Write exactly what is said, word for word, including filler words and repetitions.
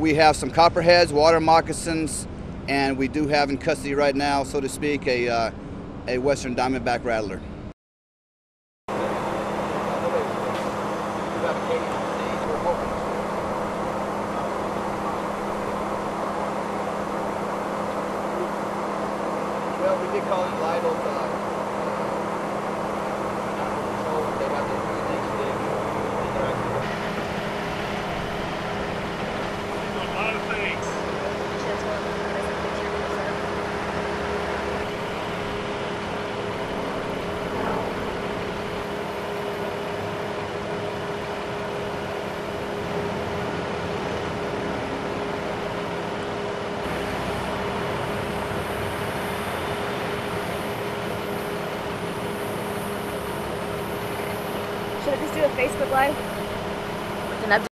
We have some copperheads, water moccasins, and we do have in custody right now, so to speak, a, uh, a western diamondback rattler. Well, we did call it Lido. Uh, they got the unique stick. A lot of things. Should I just do a Facebook Live?